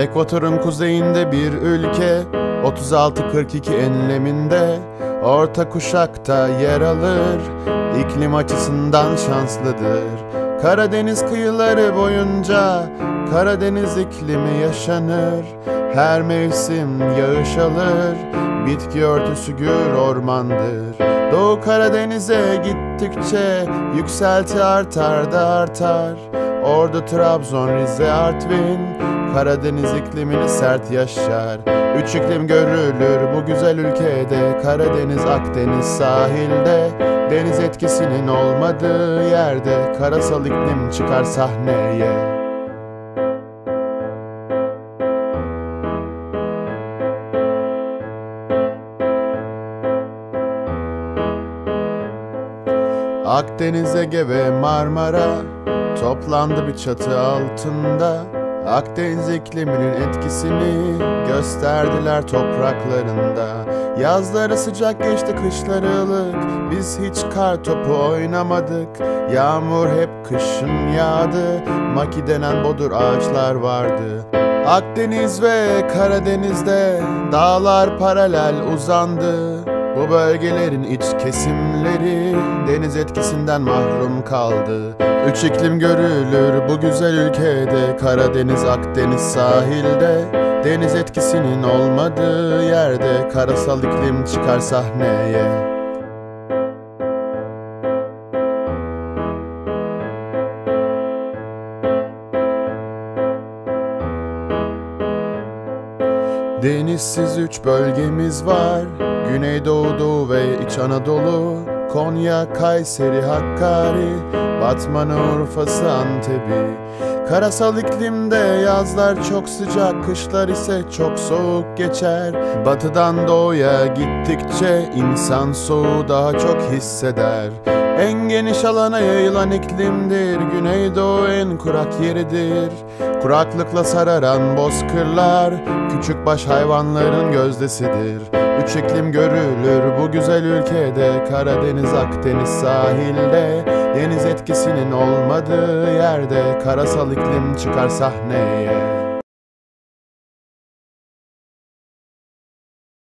Ekvatorun kuzeyinde bir ülke, 36-42 enleminde, Orta kuşakta yer alır, iklim açısından şanslıdır. Karadeniz kıyıları boyunca Karadeniz iklimi yaşanır. Her mevsim yağış alır, bitki örtüsü gür ormandır. Doğu Karadeniz'e gittikçe yükselti artar da artar. Ordu, Trabzon, Rize, Artvin, Karadeniz iklimini sert yaşar. Üç iklim görülür bu güzel ülkede, Karadeniz Akdeniz sahilde. Deniz etkisinin olmadığı yerde karasal iklim çıkar sahneye. Akdeniz, Ege ve Marmara toplandı bir çatı altında. Akdeniz ikliminin etkisini gösterdiler topraklarında. Yazları sıcak geçti, kışları ılık, biz hiç kar topu oynamadık. Yağmur hep kışın yağdı, maki denen bodur ağaçlar vardı. Akdeniz ve Karadeniz'de dağlar paralel uzandı. Bu bölgelerin iç kesimleri deniz etkisinden mahrum kaldı. Üç iklim görülür bu güzel ülkede, Karadeniz Akdeniz sahilde. Deniz etkisinin olmadığı yerde karasal iklim çıkar sahneye. Denizsiz üç bölgemiz var, Güneydoğu, Doğu ve İç Anadolu. Konya, Kayseri, Hakkari, Batman, Urfa'sı, Antep'i. Karasal iklimde yazlar çok sıcak, kışlar ise çok soğuk geçer. Batıdan doğuya gittikçe insan soğuğu daha çok hisseder. En geniş alana yayılan iklimdir, Güneydoğu en kurak yeridir. Kuraklıkla sararan bozkırlar küçükbaş hayvanların gözdesidir. Üç iklim görülür bu güzel ülkede, Karadeniz Akdeniz sahilde. Deniz etkisinin olmadığı yerde karasal iklim çıkar sahneye.